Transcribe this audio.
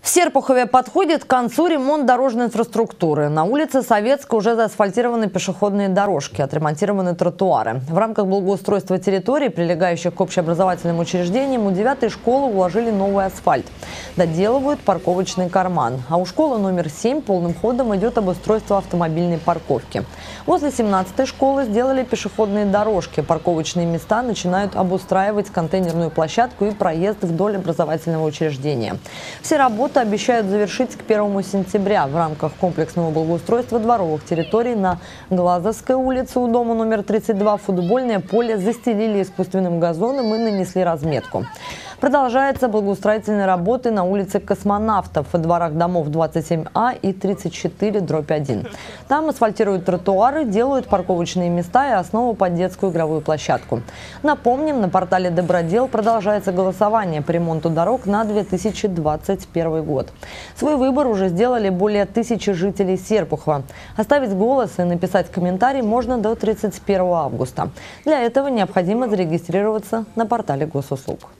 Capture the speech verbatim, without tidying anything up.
В Серпухове подходит к концу ремонт дорожной инфраструктуры. На улице Советской уже заасфальтированы пешеходные дорожки, отремонтированы тротуары. В рамках благоустройства территорий, прилегающих к общеобразовательным учреждениям, у девятой школы уложили новый асфальт. Доделывают парковочный карман. А у школы номер семь полным ходом идет обустройство автомобильной парковки. Возле семнадцатой школы сделали пешеходные дорожки. Парковочные места начинают обустраивать контейнерную площадку и проезд вдоль образовательного учреждения. Все работы обещают завершить к первому сентября. В рамках комплексного благоустройства дворовых территорий на Глазовской улице у дома номер тридцать два футбольное поле застелили искусственным газоном и нанесли разметку. Продолжаются благоустроительные работы на улице Космонавтов, во дворах домов двадцать семь А и тридцать четыре дробь один. Там асфальтируют тротуары, делают парковочные места и основу под детскую игровую площадку. Напомним, на портале Добродел продолжается голосование по ремонту дорог на две тысячи двадцать первый год. Свой выбор уже сделали более тысячи жителей Серпухова. Оставить голос и написать комментарий можно до тридцать первого августа. Для этого необходимо зарегистрироваться на портале Госуслуг.